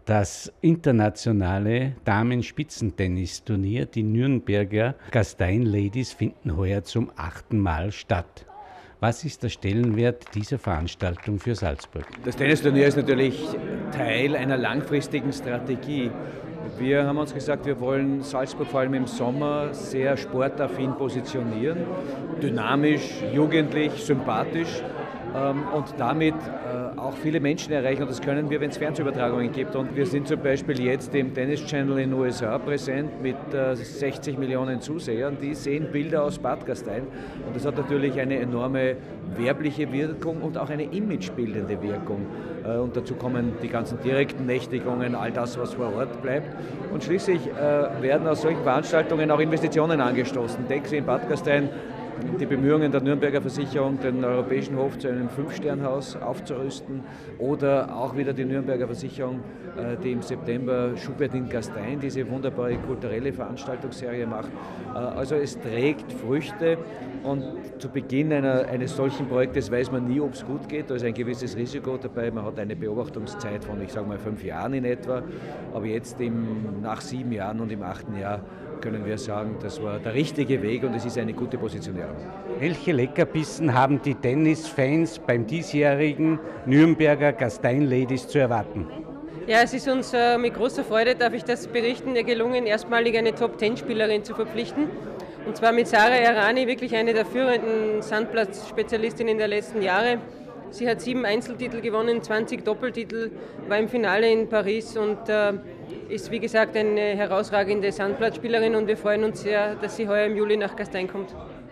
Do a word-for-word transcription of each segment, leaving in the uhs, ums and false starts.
Das internationale Damenspitzentennisturnier, die Nürnberger Gastein Ladies, finden heuer zum achten Mal statt. Was ist der Stellenwert dieser Veranstaltung für Salzburg? Das Tennisturnier ist natürlich Teil einer langfristigen Strategie. Wir haben uns gesagt, wir wollen Salzburg vor allem im Sommer sehr sportaffin positionieren, dynamisch, jugendlich, sympathisch und damit auch viele Menschen erreichen. Und das können wir, wenn es Fernsehübertragungen gibt. Und wir sind zum Beispiel jetzt im Tennis Channel in den U S A präsent mit sechzig Millionen Zusehern. Die sehen Bilder aus Bad Gastein. Und das hat natürlich eine enorme werbliche Wirkung und auch eine imagebildende Wirkung. Und dazu kommen die ganzen direkten Nächtigungen, all das, was vor Ort bleibt. Und schließlich werden aus solchen Veranstaltungen auch Investitionen angestoßen. Denken Sie in Bad Gastein, die Bemühungen der Nürnberger Versicherung, den Europäischen Hof zu einem Fünf-Stern-Haus aufzurüsten, oder auch wieder die Nürnberger Versicherung, die im September Schubert in Gastein, diese wunderbare kulturelle Veranstaltungsserie macht. Also es trägt Früchte, und zu Beginn einer, eines solchen Projektes weiß man nie, ob es gut geht. Da ist ein gewisses Risiko dabei. Man hat eine Beobachtungszeit von, ich sage mal, fünf Jahren in etwa. Aber jetzt im, nach sieben Jahren und im achten Jahr können wir sagen, das war der richtige Weg und es ist eine gute Positionierung. Welche Leckerbissen haben die Tennisfans beim diesjährigen Nürnberger Gastein Ladies zu erwarten? Ja, es ist uns äh, mit großer Freude, darf ich das berichten, gelungen, erstmalig eine Top-Zehn-Spielerin zu verpflichten. Und zwar mit Sarah Errani, wirklich eine der führenden Sandplatz-Spezialistinnen der letzten Jahre. Sie hat sieben Einzeltitel gewonnen, zwanzig Doppeltitel, war im Finale in Paris und äh, ist wie gesagt eine herausragende Sandplatzspielerin, und wir freuen uns sehr, dass sie heuer im Juli nach Gastein kommt.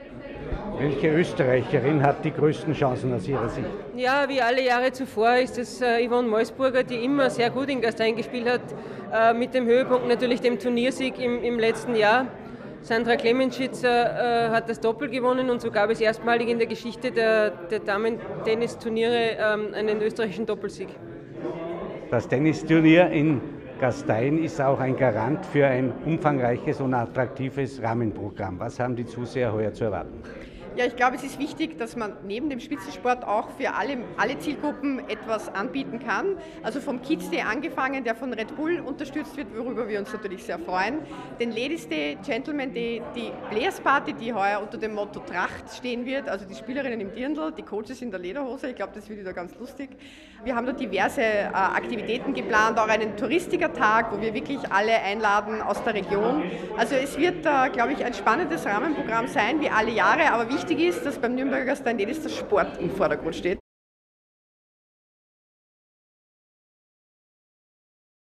Welche Österreicherin hat die größten Chancen aus Ihrer Sicht? Ja, wie alle Jahre zuvor ist es äh, Yvonne Moisburger, die immer sehr gut in Gastein gespielt hat, äh, mit dem Höhepunkt natürlich dem Turniersieg im, im letzten Jahr. Sandra Klemenschitzer äh, hat das Doppel gewonnen, und so gab es erstmalig in der Geschichte der, der Damen-Tennisturniere ähm, einen österreichischen Doppelsieg. Das Tennisturnier in Gastein ist auch ein Garant für ein umfangreiches und attraktives Rahmenprogramm. Was haben die Zuseher heuer zu erwarten? Ja, ich glaube, es ist wichtig, dass man neben dem Spitzensport auch für alle, alle Zielgruppen etwas anbieten kann. Also vom Kids Day angefangen, der von Red Bull unterstützt wird, worüber wir uns natürlich sehr freuen. Den Ladies Day, Gentleman Day, die Players Party, die heuer unter dem Motto Tracht stehen wird, also die Spielerinnen im Dirndl, die Coaches in der Lederhose. Ich glaube, das wird wieder ganz lustig. Wir haben da diverse äh, Aktivitäten geplant, auch einen Touristikertag, wo wir wirklich alle einladen aus der Region. Also es wird, äh, glaube ich, ein spannendes Rahmenprogramm sein, wie alle Jahre, aber wichtig Wichtig ist, dass beim Nürnberger Gastein Ladies der Sport im Vordergrund steht.